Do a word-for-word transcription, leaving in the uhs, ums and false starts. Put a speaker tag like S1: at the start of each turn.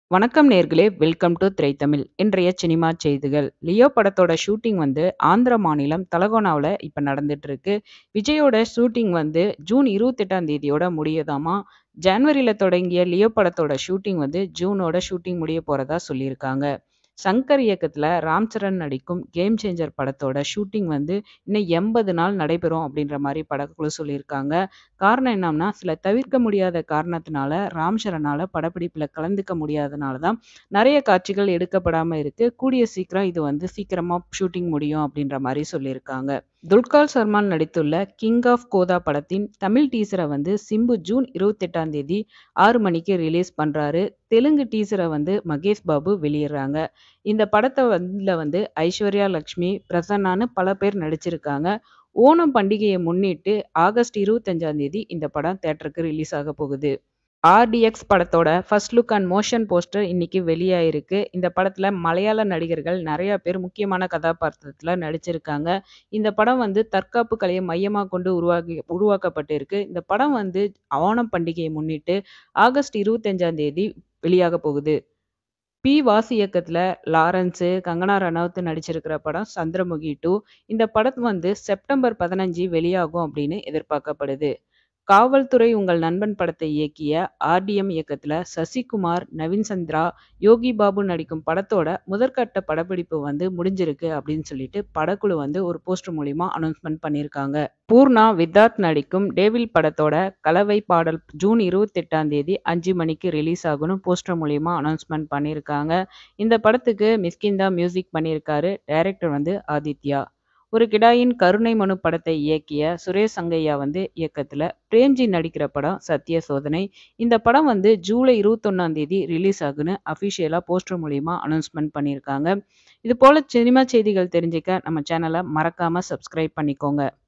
S1: வணக்கம் நேர்களே, welcome to திரை தமிழ். இன்றைய சினிமா செய்திகள். லியோ படத்தோட ஷூட்டிங் வந்து ஆந்திர மாநிலம் தலகோனாவுல இப்ப நடந்துட்டு இருக்கு. விஜயோட ஷூட்டிங் வந்து ஜூன் இருபத்தி எட்டாம் தேதியோட முடியுதாமா. ஜனவரியில தொடங்கிய லியோ படத்தோட ஷூட்டிங் வந்து ஜூனோட ஷூட்டிங் முடிய போறதா சொல்லியிருக்காங்க. சங்கர் இயக்கத்துல ராம் சரண் நடிக்கும் கேம் சேஞ்சர் படத்தோட ஷூட்டிங் வந்து இன்னும் எண்பது நாள் நடைபெறும் அப்படின்ற மாதிரி படக்குழு சொல்லியிருக்காங்க. காரணம் என்னன்னா, சில தவிர்க்க முடியாத காரணத்தினால ராம் சரणाல படப்பிடிப்புல கலந்துக்க முடியாதனால தான் நிறைய காட்சிகள் எடுக்கப்படாம இருக்கு. கூடிய சீக்கிரம் இது வந்து சீக்கிரமா ஷூட்டிங் முடியும் அப்படின்ற மாதிரி சொல்லியிருக்காங்க. துல்கர் சல்மான் நடித்துள்ள கிங் ஆஃப் கோதா படத்தின் தமிழ் டீசரை வந்து சிம்பு ஜூன் இருபத்தி எட்டாம் தேதி ஆறு மணிக்கு ரிலீஸ் பண்றாரு. தெலுங்கு டீசரை வந்து மகேஷ் பாபு வெளியிடுறாங்க. இந்த படத்தை வந்து வந்து ஐஸ்வர்யா லட்சுமி, பிரசன்னான்னு பல பேர் நடிச்சிருக்காங்க. ஓணம் பண்டிகையை முன்னிட்டு ஆகஸ்ட் இருபத்தஞ்சாம் தேதி இந்த படம் தியேட்டருக்கு ரிலீஸ் ஆக போகுது. ஆர்டிஎக்ஸ் படத்தோட first look and motion poster இன்னைக்கு வெளியாயிருக்கு. இந்த படத்துல மலையாள நடிகர்கள் நிறைய பேர் முக்கியமான கதாபாத்திரத்துல நடிச்சிருக்காங்க. இந்த படம் வந்து தற்காப்பு கலையை மையமா கொண்டு உருவாக்கி உருவாக்கப்பட்டிருக்கு. இந்த படம் வந்து ஓணம் பண்டிகையை முன்னிட்டு ஆகஸ்ட் இருபத்தஞ்சாம் தேதி வெளியாக போகுது. பி வாசு இயக்கத்துல லாரன்ஸ், கங்கனா ரனௌத் நடிச்சிருக்கிற படம் சந்திரமுகி டூ. இந்த படம் வந்து செப்டம்பர் பதினைந்து வெளியாகும் அப்படின்னு எதிர்பார்க்கப்படுது. காவல்துறை உங்கள் நண்பன் படத்தை இயக்கிய ஆர்டிஎம் இயக்கத்துல சசிகுமார், நவீன் சந்திரா, யோகி பாபு நடிக்கும் படத்தோட முதற்கட்ட படப்பிடிப்பு வந்து முடிஞ்சிருக்கு அப்படின்னு சொல்லிட்டு படக்குழு வந்து ஒரு போஸ்டர் மூலியமா அனௌன்ஸ்மெண்ட் பண்ணியிருக்காங்க. பூர்ணா வித்தார்த் நடிக்கும் டேவில் படத்தோட கலவை பாடல் ஜூன் இருபத்தி எட்டாம் தேதி அஞ்சு மணிக்கு ரிலீஸ் ஆகும்னு போஸ்டர் மூலியமா அனௌன்ஸ்மெண்ட் பண்ணியிருக்காங்க. இந்த படத்துக்கு மிஸ்கிந்தா மியூசிக் பண்ணியிருக்காரு. டைரக்டர் வந்து ஆதித்யா. ஒரு கிடாயின் கருணை மனு படத்தை இயக்கிய சுரேஷ் சங்கையா வந்து இயக்கத்துல பிரேம்ஜி நடிக்கிற படம் சத்திய சோதனை. இந்த படம் வந்து ஜூலை இருபத்தொன்னாம் தேதி ரிலீஸ் ஆகுன்னு அஃபிஷியலா போஸ்டர் மூலியமா அனௌன்ஸ்மெண்ட் பண்ணியிருக்காங்க. இது போல சினிமா செய்திகள் தெரிஞ்சுக்க நம்ம சேனலை மறக்காம சப்ஸ்கிரைப் பண்ணிக்கோங்க.